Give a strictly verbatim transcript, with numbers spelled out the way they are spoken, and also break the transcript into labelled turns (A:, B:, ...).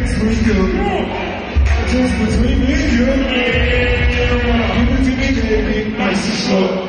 A: between you. Just between me and you. Give it to me, baby. Nice and slow.